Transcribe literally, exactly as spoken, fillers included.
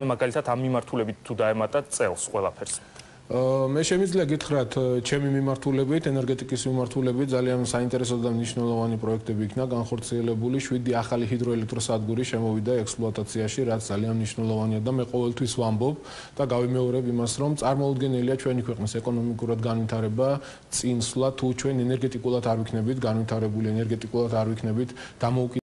მაგალითად ამ მიმართულებით თუ დაემატათ წელს ყველაფერს. მე შემიძლია გითხრათ, ჩემი მიმართულებით, ენერგეტიკის მიმართულებით ძალიან საინტერესო და მნიშვნელოვანი პროექტები იქნა განხორციელებული. შვიდი ახალი ჰიდროელექტროსადგური შემოვიდა ექსპლუატაციაში, რაც ძალიან მნიშვნელოვანია და მე ყოველთვის ვამბობ და გავიმეორებ იმას, რომ წარმოუდგენელია ჩვენი ქვეყნის ეკონომიკურად განვითარება, წინსვლა, თუ ჩვენ ენერგეტიკულად არ ვიქნებით განვითარებული, ენერგეტიკულად არ ვიქნებით დამოუკიდებელი